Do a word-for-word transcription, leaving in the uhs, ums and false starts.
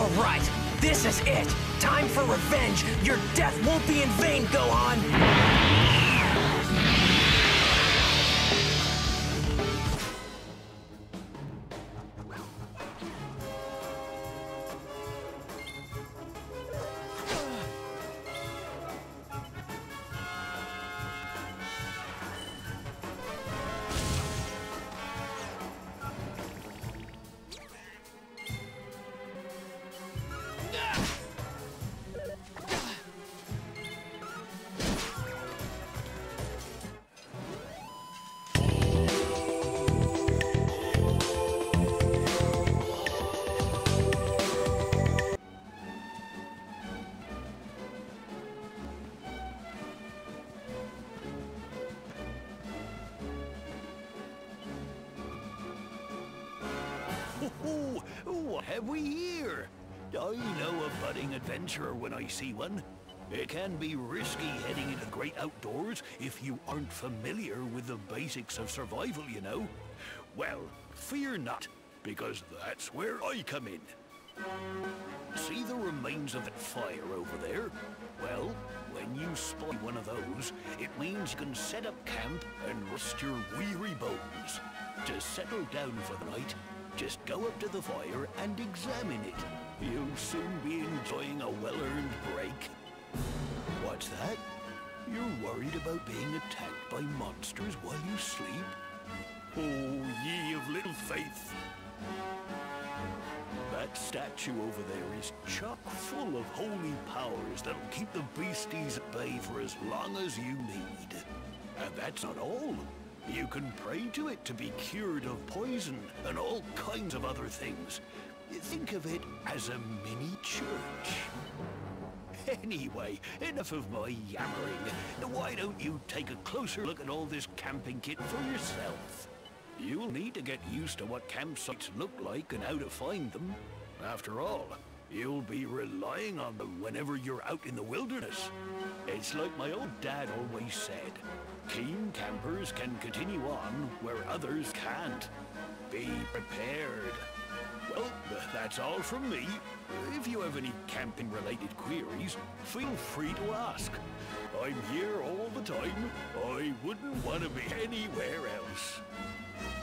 All right, this is it. Time for revenge. Your death won't be in vain, Gohan. Oh, what have we here? I know a budding adventurer when I see one. It can be risky heading into the great outdoors if you aren't familiar with the basics of survival, you know. Well, fear not, because that's where I come in. See the remains of that fire over there? Well, when you spot one of those, it means you can set up camp and rest your weary bones. To settle down for the night, just go up to the fire and examine it. You'll soon be enjoying a well-earned break. What's that? You're worried about being attacked by monsters while you sleep? Oh, ye of little faith! That statue over there is chock full of holy powers that'll keep the beasties at bay for as long as you need. And that's not all. You can pray to it to be cured of poison and all kinds of other things. Think of it as a mini church. Anyway, enough of my yammering. Why don't you take a closer look at all this camping kit for yourself? You'll need to get used to what campsites look like and how to find them. After all, you'll be relying on them whenever you're out in the wilderness. It's like my old dad always said, keen campers can continue on where others can't. Be prepared. Well, that's all from me. If you have any camping-related queries, feel free to ask. I'm here all the time. I wouldn't want to be anywhere else.